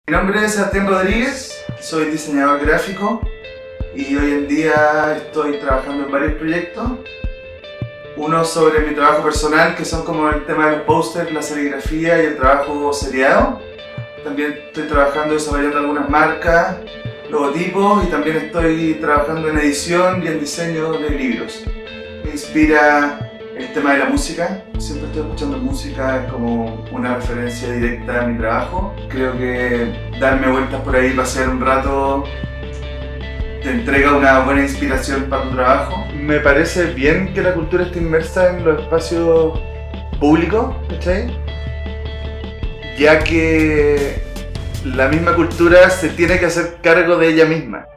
Mi nombre es Sebastián Rodríguez, soy diseñador gráfico y hoy en día estoy trabajando en varios proyectos. Uno sobre mi trabajo personal, que son como el tema de los pósters, la serigrafía y el trabajo seriado. También estoy trabajando desarrollando algunas marcas, logotipos y también estoy trabajando en edición y en diseño de libros. Me inspira el tema de la música, siempre estoy escuchando música, es como una referencia directa a mi trabajo. Creo que darme vueltas por ahí, pasear un rato, te entrega una buena inspiración para tu trabajo. Me parece bien que la cultura esté inmersa en los espacios públicos, ¿cachai? Ya que la misma cultura se tiene que hacer cargo de ella misma.